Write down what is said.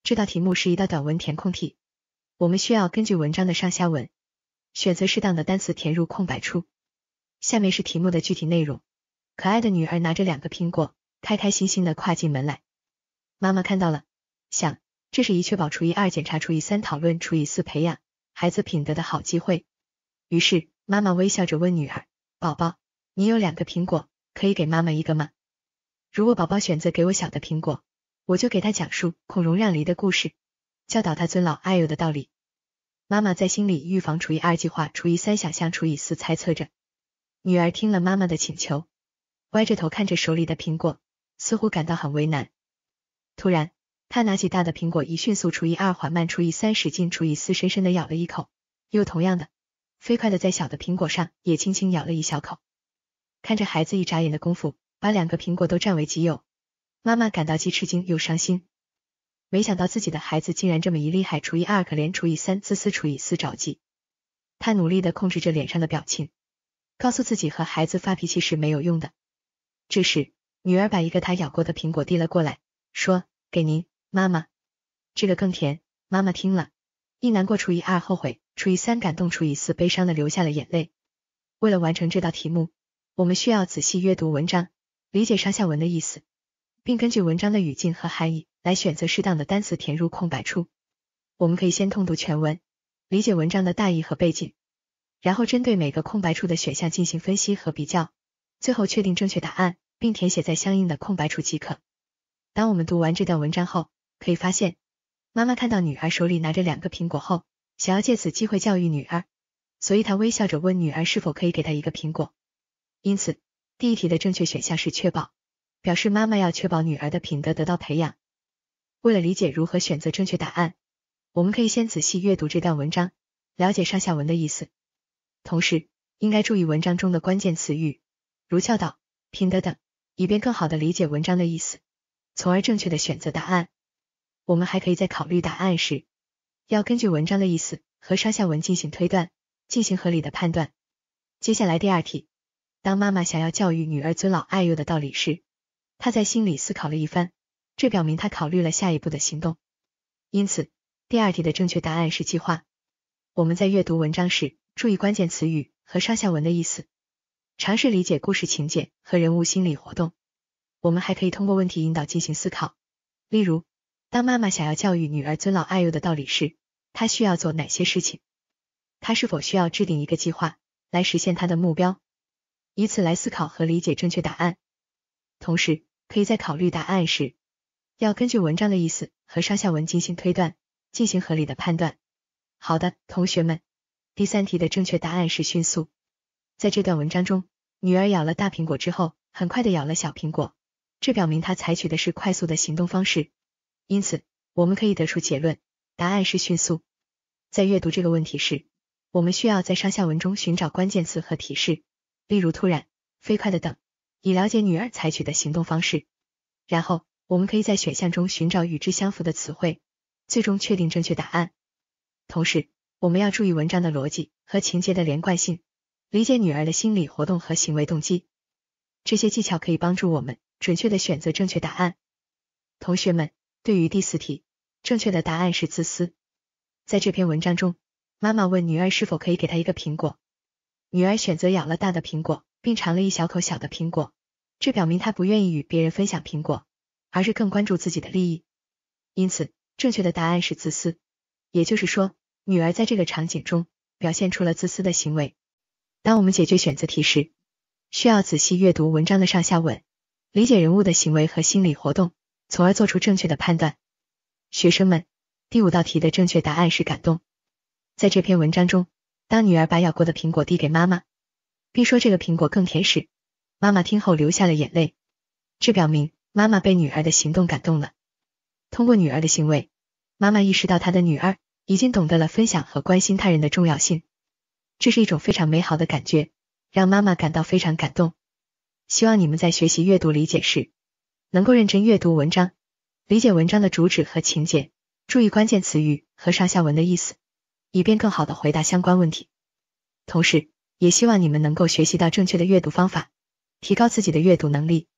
这道题目是一道短文填空题，我们需要根据文章的上下文，选择适当的单词填入空白处。下面是题目的具体内容。可爱的女儿拿着2个苹果，开开心心的跨进门来。妈妈看到了，想，这是一确保除以2检查除以3讨论除以4培养孩子品德的好机会。于是，妈妈微笑着问女儿，宝宝，你有2个苹果，可以给妈妈1个吗？如果宝宝选择给我小的苹果，我就给他讲述孔融让梨的故事，教导他尊老爱幼的道理。妈妈在心里预防除以2计划除以3想象除以4猜测着。女儿听了妈妈的请求，歪着头看着手里的苹果，似乎感到很为难。突然，她拿起大的苹果一迅速除以2缓慢除以3使劲除以4深深的咬了一口，又同样的飞快的在小的苹果上也轻轻咬了一小口。看着孩子一眨眼的功夫把2个苹果都占为己有，妈妈感到既吃惊又伤心。没想到自己的孩子竟然这么一厉害，除以2可怜除以3自私除以4着急。她努力的控制着脸上的表情，告诉自己和孩子发脾气是没有用的。这时，女儿把一个她咬过的苹果递了过来，说，给您，妈妈。这个更甜。妈妈听了，一难过除以2后悔除以3感动除以4悲伤的流下了眼泪。为了完成这道题目，我们需要仔细阅读文章，理解上下文的意思，并根据文章的语境和含义来选择适当的单词填入空白处。我们可以先通读全文，理解文章的大意和背景，然后针对每个空白处的选项进行分析和比较，最后确定正确答案，并填写在相应的空白处即可。当我们读完这段文章后，可以发现，妈妈看到女儿手里拿着2个苹果后，想要借此机会教育女儿，所以她微笑着问女儿是否可以给她1个苹果。因此，第一题的正确选项是确保，表示妈妈要确保女儿的品德得到培养。为了理解如何选择正确答案，我们可以先仔细阅读这段文章，了解上下文的意思。同时，应该注意文章中的关键词语，如教导、品德等，以便更好地理解文章的意思，从而正确地选择答案。我们还可以在考虑答案时，要根据文章的意思和上下文进行推断，进行合理的判断。接下来第2题，当妈妈想要教育女儿尊老爱幼的道理时，她在心里思考了一番，这表明她考虑了下一步的行动。因此，第2题的正确答案是计划。我们在阅读文章时，注意关键词语和上下文的意思，尝试理解故事情节和人物心理活动。我们还可以通过问题引导进行思考，例如，当妈妈想要教育女儿尊老爱幼的道理时，她需要做哪些事情？她是否需要制定一个计划来实现她的目标？以此来思考和理解正确答案。同时，可以在考虑答案时，要根据文章的意思和上下文进行推断，进行合理的判断。好的，同学们，第3题的正确答案是迅速。在这段文章中，女儿咬了大苹果之后，很快的咬了小苹果，这表明她采取的是快速的行动方式。因此，我们可以得出结论，答案是迅速。在阅读这个问题时，我们需要在上下文中寻找关键词和提示，例如突然、飞快的等，以了解女儿采取的行动方式。然后，我们可以在选项中寻找与之相符的词汇，最终确定正确答案。同时，我们要注意文章的逻辑和情节的连贯性，理解女儿的心理活动和行为动机。这些技巧可以帮助我们准确地选择正确答案。同学们，对于第4题，正确的答案是自私。在这篇文章中，妈妈问女儿是否可以给她1个苹果，女儿选择咬了大的苹果，并尝了一小口小的苹果，这表明她不愿意与别人分享苹果，而是更关注自己的利益。因此，正确的答案是自私。也就是说，女儿在这个场景中表现出了自私的行为。当我们解决选择题时，需要仔细阅读文章的上下文，理解人物的行为和心理活动，从而做出正确的判断。学生们，第5道题的正确答案是感动。在这篇文章中，当女儿把咬过的苹果递给妈妈，并说这个苹果更甜时，妈妈听后流下了眼泪，这表明妈妈被女儿的行动感动了。通过女儿的行为，妈妈意识到她的女儿已经懂得了分享和关心他人的重要性，这是一种非常美好的感觉，让妈妈感到非常感动。希望你们在学习阅读理解时，能够认真阅读文章，理解文章的主旨和情节，注意关键词语和上下文的意思，以便更好地回答相关问题。同时，也希望你们能够学习到正确的阅读方法，提高自己的阅读能力。